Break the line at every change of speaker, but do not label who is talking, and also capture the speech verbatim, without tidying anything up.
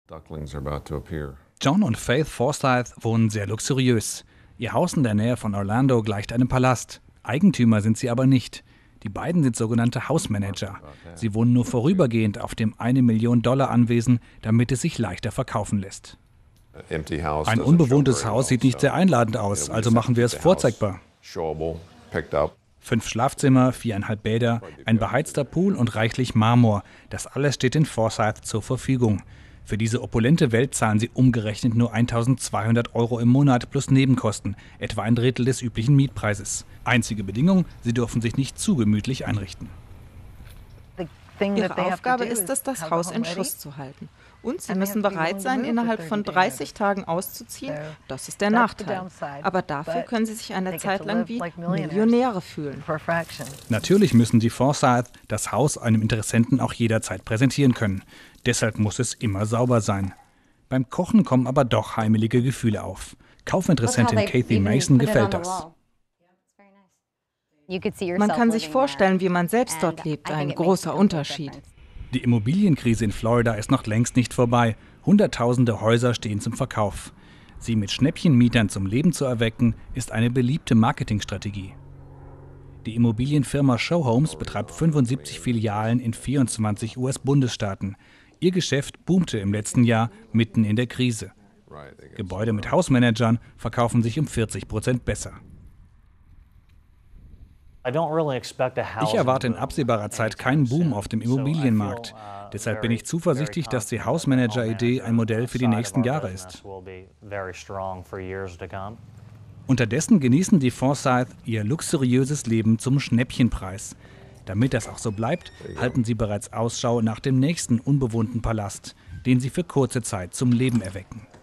John und Faith Forsyth wohnen sehr luxuriös. Ihr Haus in der Nähe von Orlando gleicht einem Palast. Eigentümer sind sie aber nicht. Die beiden sind sogenannte Hausmanager. Sie wohnen nur vorübergehend auf dem eine Million Dollar Anwesen, damit es sich leichter verkaufen lässt. Ein unbewohntes Haus sieht nicht sehr einladend aus, also machen wir es vorzeigbar. Fünf Schlafzimmer, viereinhalb Bäder, ein beheizter Pool und reichlich Marmor. Das alles steht den Forsyth zur Verfügung. Für diese opulente Welt zahlen sie umgerechnet nur eintausendzweihundert Euro im Monat plus Nebenkosten, etwa ein Drittel des üblichen Mietpreises. Einzige Bedingung, sie dürfen sich nicht zu gemütlich einrichten.
Ihre Aufgabe ist es, das Haus in Schuss zu halten. Und sie müssen bereit sein, innerhalb von dreißig Tagen auszuziehen. Das ist der Nachteil. Aber dafür können sie sich eine Zeit lang wie Millionäre fühlen.
Natürlich müssen die Forsyth das Haus einem Interessenten auch jederzeit präsentieren können. Deshalb muss es immer sauber sein. Beim Kochen kommen aber doch heimelige Gefühle auf. Kaufinteressentin Kathy Mason gefällt das.
Man kann sich vorstellen, wie man selbst dort lebt. Ein großer Unterschied.
Die Immobilienkrise in Florida ist noch längst nicht vorbei. Hunderttausende Häuser stehen zum Verkauf. Sie mit Schnäppchenmietern zum Leben zu erwecken, ist eine beliebte Marketingstrategie. Die Immobilienfirma Show Homes betreibt fünfundsiebzig Filialen in vierundzwanzig U S-Bundesstaaten. Ihr Geschäft boomte im letzten Jahr mitten in der Krise. Gebäude mit Hausmanagern verkaufen sich um vierzig Prozent besser. Ich erwarte in absehbarer Zeit keinen Boom auf dem Immobilienmarkt. Deshalb bin ich zuversichtlich, dass die Hausmanager-Idee ein Modell für die nächsten Jahre ist. Unterdessen genießen die Forsyth ihr luxuriöses Leben zum Schnäppchenpreis. Damit das auch so bleibt, halten sie bereits Ausschau nach dem nächsten unbewohnten Palast, den sie für kurze Zeit zum Leben erwecken.